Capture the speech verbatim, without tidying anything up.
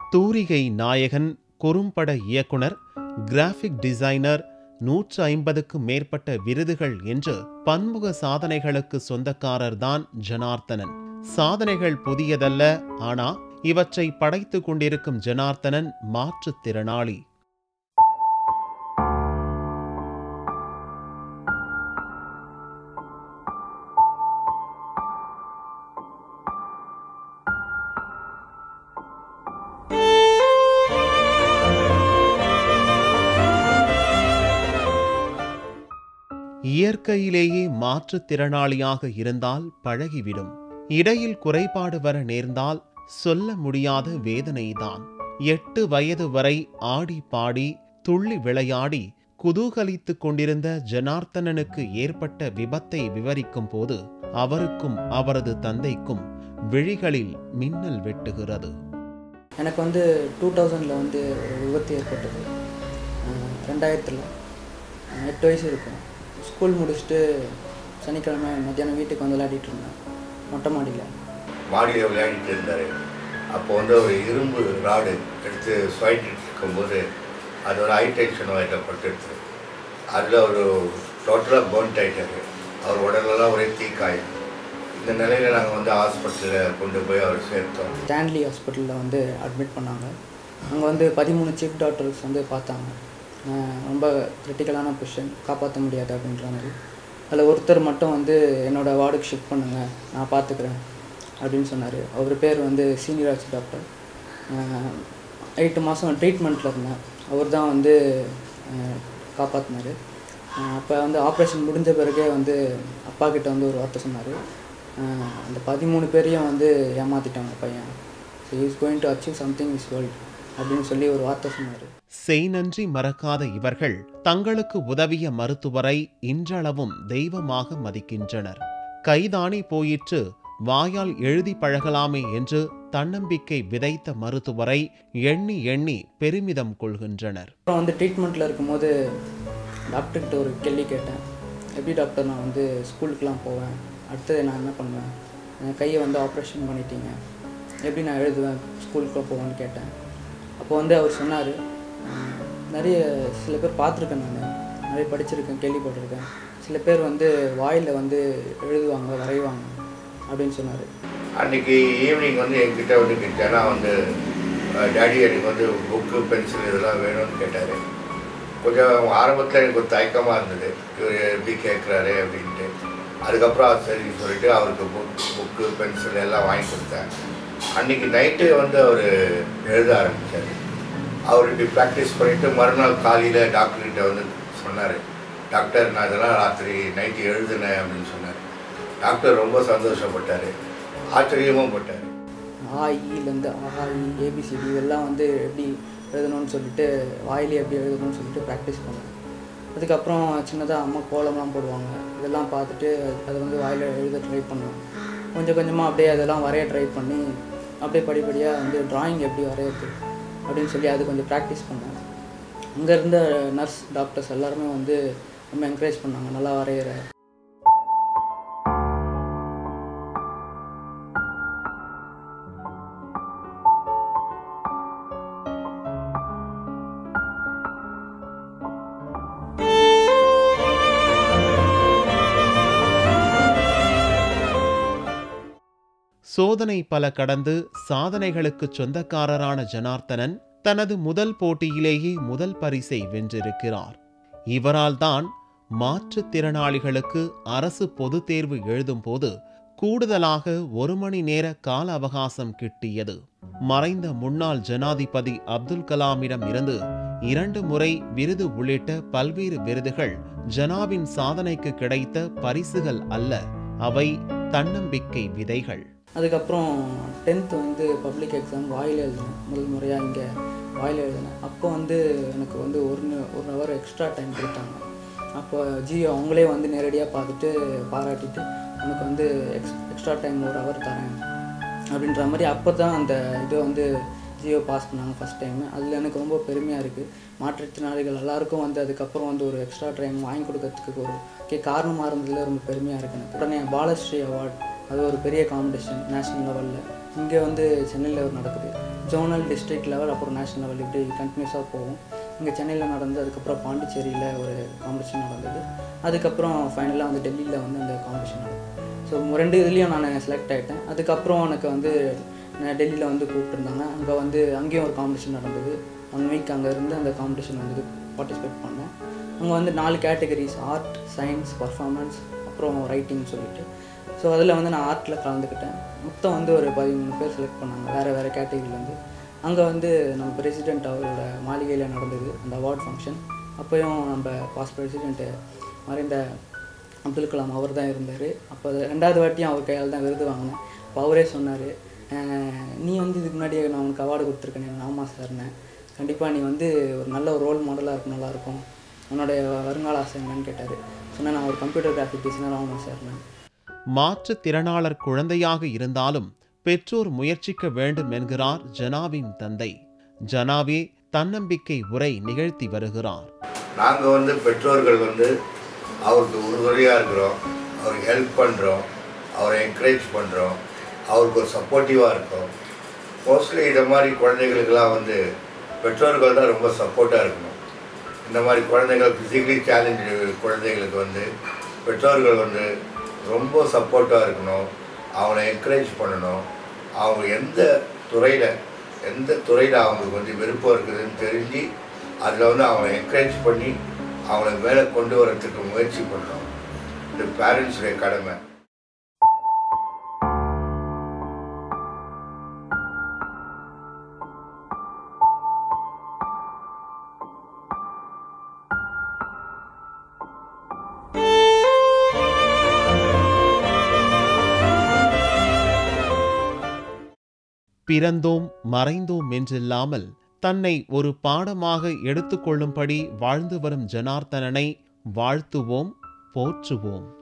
தூரிகை நாயகன், குறும்பட இயக்குனர், கிராஃபிக் டிசைனர், நூற்று ஐம்பதுக்கும் மேற்பட்ட விருதுகள் என்று பன்முக சாதனைகளுக்கு சொந்தக்காரர்தான் ஜனார்த்தனன். சாதனைகள் புதியதல்ல, ஆனா இவற்றை படைத்து கொண்டிருக்கும் ஜனார்த்தனன் மாற்றுத்திறனாளி. இயற்கையிலேயே மாற்றுத்திறனாளியாக இருந்தால் பழகிவிடும். இடையில் குறைபாடு வர நேர்ந்தால் சொல்ல முடியாத வேதனைதான். எட்டு வயது வரை ஆடி பாடி துள்ளி விளையாடி குதூகலித்து கொண்டிருந்த ஜனார்த்தனனுக்கு ஏற்பட்ட விபத்தை விவரிக்கும் போது அவருக்கும் அவரது தந்தைக்கும் விழிகளில் மின்னல் வெட்டுகிறது. எனக்கு வந்து டூ தௌசண்டில் வந்து விபத்து ஏற்பட்டது. ரெண்டாயிரத்தில் எட்டு வயசு இருக்கும். ஸ்கூல் முடிச்சுட்டு சனிக்கிழமை மத்தியானம் வீட்டுக்கு வந்து விளையாடிட்டு இருந்தேன். மொட்டை மாடியில் மாடியில் விளையாடிட்டு இருந்தார். அப்போ வந்து ஒரு இரும்பு ராடு எடுத்து சுவாயிட்டு இருக்கும்போது அது ஒரு ஹை டென்ஷன் வயலில் பட்டுடுச்சு. அதில் ஒரு டோட்டலாக பர்ன்ட் ஆகிட்டார். அவர் உடலெல்லாம் ஒரே தீக்காயம். இந்த நிலையில் நாங்கள் வந்து ஹாஸ்பிட்டலில் கொண்டு போய் அவர் சேர்த்தோம். ஸ்டான்லி ஹாஸ்பிட்டலில் வந்து அட்மிட் பண்ணாங்க. அங்கே வந்து பதிமூணு சீஃப் டாக்டர்ஸ் வந்து பார்த்தாங்க. ரொம்ப கிரிட்டிக்கலான பொசிஷன், காப்பாற்ற முடியாது அப்படின்ற மாதிரி. அதில் ஒருத்தர் மட்டும் வந்து என்னோடய வார்டுக்கு ஷிஃப்ட் பண்ணுங்கள், நான் பார்த்துக்கிறேன் அப்படின்னு சொன்னார். அவர் பேர் வந்து சீனியராஜ் டாக்டர். எட்டு மாதம் ட்ரீட்மெண்ட்டில் இருந்தேன். அவர் தான் வந்து காப்பாற்றினார். அப்போ வந்து ஆப்ரேஷன் முடிஞ்ச பிறகே வந்து அப்பா கிட்ட வந்து ஒரு வார்த்தை சொன்னார். அந்த பதிமூணு பேரையும் வந்து ஏமாற்றிட்டாங்க பையன். So is going to achieve something is world அப்படின்னு சொல்லி ஒரு வார்த்தை சொன்னார். செய் நன்றி மறக்காத இவர்கள் தங்களுக்கு உதவிய மருத்துவரை இன்றளவும் தெய்வமாக மதிக்கின்றனர். கைதானி போயிற்று, வாயால் எழுதி பழகலாமே என்று தன்னம்பிக்கை விதைத்த மருத்துவரை எண்ணி எண்ணி பெருமிதம் கொள்கின்றனர். அப்புறம் வந்து ட்ரீட்மெண்ட்டில் இருக்கும்போது டாக்டர்கிட்ட ஒரு கேள்வி கேட்டேன். எப்படி டாக்டர், நான் வந்து ஸ்கூலுக்கெலாம் போவேன், அடுத்தது நான் என்ன பண்ணுவேன், என் கையை வந்து ஆப்ரேஷன் பண்ணிட்டீங்க, எப்படி நான் எழுதுவேன், ஸ்கூலுக்குள்ளே போவேன்னு கேட்டேன். அப்போ வந்து அவர் சொன்னார், நிறைய சில பேர் பார்த்துருக்கேன், நான் நிறைய படிச்சிருக்கேன், கேள்விப்பட்டிருக்கேன், சில பேர் வந்து வாயில் வந்து எழுதுவாங்க, வரைவாங்க அப்படின்னு சொன்னார். அன்றைக்கி ஈவினிங் வந்து என்கிட்ட வந்து கிட்டேனா வந்து டேடி எனக்கு வந்து புக்கு பென்சில் இதெல்லாம் வேணும்னு கேட்டார். கொஞ்சம் ஆரம்பத்தில் எனக்கு ஒரு தயக்கமாக இருந்தது, இவர் எப்படி கேட்குறாரு அப்படின்ட்டு. அதுக்கப்புறம் சரி சொல்லிவிட்டு அவருக்கு புக் புக்கு பென்சில் எல்லாம் வாங்கி கொடுத்தேன். அன்றைக்கி நைட்டு வந்து அவர் எழுத ஆரம்பித்தார். அவர் இப்படி ப்ராக்டிஸ் பண்ணிவிட்டு மறுநாள் காலையில் டாக்டர்கிட்ட வந்து சொன்னார், டாக்டர் நான் இதெல்லாம் ராத்திரி நைட்டு எழுதுனேன் அப்படின்னு சொன்னார். டாக்டர் ரொம்ப சந்தோஷப்பட்டார், ஆச்சரியமும் பட்டார். ஆஇலேருந்து ஆஇ ஏபிசிடி இதெல்லாம் வந்து எப்படி எழுதணும்னு சொல்லிட்டு வாயிலே எப்படி எழுதணும்னு சொல்லிட்டு ப்ராக்டிஸ் பண்ணேன். அதுக்கப்புறம் சின்னதாக அம்மா கோலம்லாம் போடுவாங்க, இதெல்லாம் பார்த்துட்டு அதை வந்து வாயில் எழுத ட்ரை பண்ணுவேன். கொஞ்சம் கொஞ்சமாக அப்படியே அதெல்லாம் வரைய ட்ரை பண்ணி அப்படியே படிப்படியாக வந்து ட்ராயிங் எப்படி வரையிறது அப்படின்னு சொல்லி அது கொஞ்சம் ப்ராக்டிஸ் பண்ணேன். அங்கே இருந்த நர்ஸ் டாக்டர்ஸ் எல்லாருமே வந்து ரொம்ப என்கரேஜ் பண்ணாங்க, நல்லா வரைகிற. சோதனை பல கடந்து சாதனைகளுக்கு சொந்தக்காரரான ஜனார்த்தனன் தனது முதல் போட்டியிலேயே முதல் பரிசை வென்றிருக்கிறார். இவரால் தான் மாற்றுத்திறனாளிகளுக்கு அரசு பொது தேர்வு எழுதும் போது கூடுதலாக ஒரு மணி நேர கால அவகாசம் கிட்டியது. மறைந்த முன்னாள் ஜனாதிபதி அப்துல் கலாமிடம் இருந்து இரண்டு முறை விருது உள்ளிட்ட பல்வேறு விருதுகள் ஜனாவின் சாதனைக்கு கிடைத்த பரிசுகள் அல்ல, அவை தன்னம்பிக்கை விதைகள். அதுக்கப்புறம் டென்த்து வந்து பப்ளிக் எக்ஸாம் வாயில் எழுதினேன். முதல் முறையாக இங்கே வாயில் எழுதினேன். அப்போ வந்து எனக்கு வந்து ஒரு ஒரு ஹவர் எக்ஸ்ட்ரா டைம் கொடுத்தாங்க. அப்போ ஜியோ அவங்களே வந்து நேரடியாக பார்த்துட்டு பாராட்டிட்டு எனக்கு வந்து எக்ஸ் எக்ஸ்ட்ரா டைம் ஒரு ஹவர் தரேன் அப்படின்ற மாதிரி அப்போ தான் அந்த இதை வந்து ஜியோ பாஸ் பண்ணாங்க ஃபஸ்ட் டைமு. அதில் எனக்கு ரொம்ப பெருமையாக இருக்குது. மாற்றுத்திறனாளிகள் எல்லாருக்கும் வந்து அதுக்கப்புறம் வந்து ஒரு எக்ஸ்ட்ரா டைம் வாங்கி கொடுக்கறதுக்கு ஒரு கே காரணமாக இருந்ததில் ரொம்ப பெருமையாக இருக்குது எனக்கு. உடனே பாலஸ்ரீ அவார்டு, அது ஒரு பெரிய காம்படிஷன் நேஷ்னல் லெவலில் இங்கே வந்து சென்னையில் நடக்குது. ஜோனல், டிஸ்ட்ரிக்ட் லெவல், அப்புறம் நேஷ்னல் லெவல் இப்படி கண்டினியூஸாக போகும். இங்கே சென்னையில் நடந்து அதுக்கப்புறம் பாண்டிச்சேரியில் ஒரு காம்படிஷன் நடந்தது. அதுக்கப்புறம் ஃபைனலாக வந்து டெல்லியில் வந்து அந்த காம்படிஷன் நடந்தது. ஸோ ரெண்டு இதுலேயும் நான் செலக்ட் ஆகிட்டேன். அதுக்கப்புறம் எனக்கு வந்து நான் டெல்லியில் வந்து கூப்பிட்டுருந்தாங்க. அங்கே வந்து அங்கேயும் ஒரு காம்படிஷன் நடந்தது. ஒன் வீக் அங்கே இருந்து அந்த காம்படிஷன் வந்து பார்ட்டிசிபேட் பண்ணேன். அங்கே வந்து நாலு கேட்டகரிஸ், ஆர்ட், சயின்ஸ், பர்ஃபார்மன்ஸ், அப்புறம் ரைட்டிங் சொல்லிட்டு. ஸோ அதில் வந்து நான் ஆர்ட்டில் கலந்துக்கிட்டேன். மொத்தம் வந்து ஒரு பதிமூணு பேர் செலக்ட் பண்ணாங்க வேறு வேறு கேட்டகரியிலேருந்து. அங்கே வந்து நம்ம பிரசிடெண்ட் அவரோட மாளிகையில் நடந்தது அந்த அவார்ட் ஃபங்க்ஷன். அப்போயும் நம்ம பாஸ்ட் பிரசிடெண்ட்டு மறைந்த அப்துல் கலாம் அவர் தான் இருந்தார். அப்போ ரெண்டாவது வாட்டியும் அவர் கையால் தான் விருது வாங்கினேன். அப்போ அவரே சொன்னார், நீ வந்து இதுக்கு முன்னாடி நான் உனக்கு அவார்டு கொடுத்துருக்கேன். ஆமாம் சார்னே, கண்டிப்பாக நீ வந்து ஒரு நல்ல ஒரு ரோல் மாடலாக இருக்கும், நல்லாயிருக்கும், உன்னுடைய வருங்கால ஆசை என்னன்னு கேட்டார். சொன்னேன், நான் ஒரு கம்ப்யூட்டர் கிராஃபிக் டிசைனர் ஆகணும் சார்னே. மாற்றுத்திறனாளர் குழந்தையாக இருந்தாலும் பெற்றோர் முயற்சிக்க வேண்டும் என்கிறார் ஜனாவின் தந்தை. ஜனாவே தன்னம்பிக்கை உரை நிகழ்த்தி வருகிறார். நாங்கள் வந்து பெற்றோர்கள் வந்து அவருக்கு உறுதுணையாக இருக்கிறோம், அவருக்கு ஹெல்ப் பண்ணுறோம், அவரை என்கரேஜ் பண்ணுறோம், அவருக்கு ஒரு சப்போர்ட்டிவாக இருக்கும். மோஸ்ட்லி இந்த மாதிரி குழந்தைகளுக்கெல்லாம் வந்து பெற்றோர்கள் தான் ரொம்ப சப்போர்ட்டாக இருக்கணும். இந்த மாதிரி குழந்தைகள் ஃபிசிக்கலி சேலஞ்சு குழந்தைகளுக்கு வந்து பெற்றோர்கள் வந்து ரொம்ப சப்போர்ட்டாக இருக்கணும், அவங்கள என்கரேஜ் பண்ணணும். அவங்க எந்த துறையில் எந்த துறையில் அவங்களுக்கு வந்து விருப்பம் இருக்குதுன்னு தெரிஞ்சு அதில் வந்து அவங்கள என்கரேஜ் பண்ணி அவங்கள மேலே கொண்டு வரத்துக்கு முயற்சி பண்ணணும். இது பேரண்ட்ஸுடைய கடமை. பிறந்தோம் மறைந்தோம் என்றில்லாமல் தன்னை ஒரு பாடமாக எடுத்துக்கொள்ளும்படி வாழ்ந்து வரும் ஜனார்த்தனனை வாழ்த்துவோம், போற்றுவோம்.